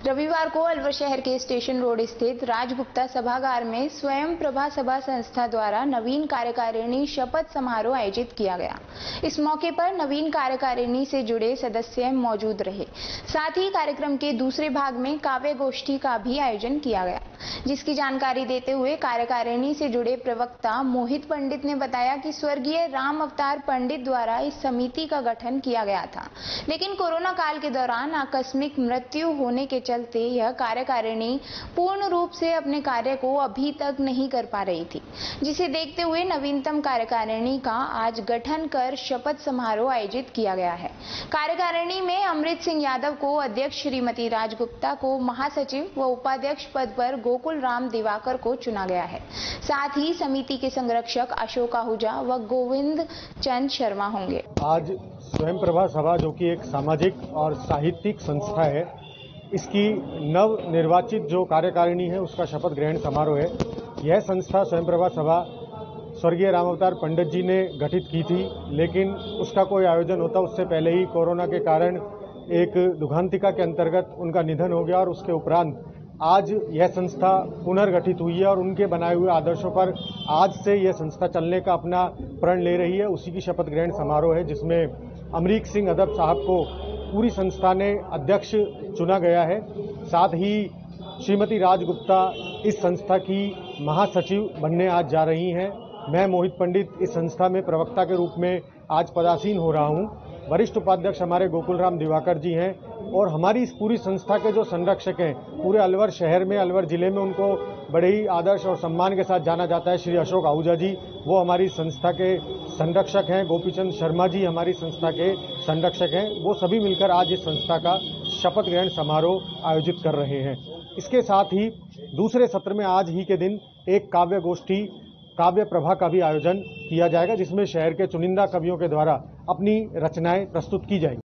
रविवार को अलवर शहर के स्टेशन रोड स्थित राजगुप्ता सभागार में स्वयं प्रभा सभा संस्था द्वारा नवीन कार्यकारिणी शपथ समारोह आयोजित किया गया। इस मौके पर नवीन कार्यकारिणी से जुड़े सदस्य मौजूद रहे। साथ ही कार्यक्रम के दूसरे भाग में काव्य गोष्ठी का भी आयोजन किया गया, जिसकी जानकारी देते हुए कार्यकारिणी से जुड़े प्रवक्ता मोहित पंडित ने बताया कि स्वर्गीय राम अवतार पंडित द्वारा इस समिति का गठन किया गया था, लेकिन कोरोना काल के दौरान आकस्मिक मृत्यु होने के चलते यह कार्यकारिणी पूर्ण रूप से अपने कार्य को अभी तक नहीं कर पा रही थी, जिसे देखते हुए नवीनतम कार्यकारिणी का आज गठन कर शपथ समारोह आयोजित किया गया है। कार्यकारिणी में अमृत सिंह यादव को अध्यक्ष, श्रीमती राजगुप्ता को महासचिव व उपाध्यक्ष पद पर गोकुल राम दिवाकर को चुना गया है। साथ ही समिति के संरक्षक अशोक आहूजा व गोविंद चंद शर्मा होंगे। आज स्वयं प्रभा सभा, जो कि एक सामाजिक और साहित्यिक संस्था है, इसकी नव निर्वाचित जो कार्यकारिणी है उसका शपथ ग्रहण समारोह है। यह संस्था स्वयं प्रभा सभा स्वर्गीय राम अवतार पंडित जी ने गठित की थी, लेकिन उसका कोई आयोजन होता उससे पहले ही कोरोना के कारण एक दुखांतिका के अंतर्गत उनका निधन हो गया और उसके उपरांत आज यह संस्था पुनर्गठित हुई है और उनके बनाए हुए आदर्शों पर आज से यह संस्था चलने का अपना प्रण ले रही है। उसी की शपथ ग्रहण समारोह है, जिसमें अमरीक सिंह अदब साहब को पूरी संस्था ने अध्यक्ष चुना गया है। साथ ही श्रीमती राजगुप्ता इस संस्था की महासचिव बनने आज जा रही हैं। मैं मोहित पंडित इस संस्था में प्रवक्ता के रूप में आज पदासीन हो रहा हूं। वरिष्ठ उपाध्यक्ष हमारे गोकुल राम दिवाकर जी हैं और हमारी इस पूरी संस्था के जो संरक्षक हैं, पूरे अलवर शहर में, अलवर जिले में उनको बड़े ही आदर्श और सम्मान के साथ जाना जाता है, श्री अशोक आहूजा जी, वो हमारी संस्था के संरक्षक हैं। गोपीचंद शर्मा जी हमारी संस्था के संरक्षक हैं। वो सभी मिलकर आज इस संस्था का शपथ ग्रहण समारोह आयोजित कर रहे हैं। इसके साथ ही दूसरे सत्र में आज ही के दिन एक काव्य गोष्ठी, काव्य प्रभा का भी आयोजन किया जाएगा, जिसमें शहर के चुनिंदा कवियों के द्वारा अपनी रचनाएं प्रस्तुत की जाएंगी।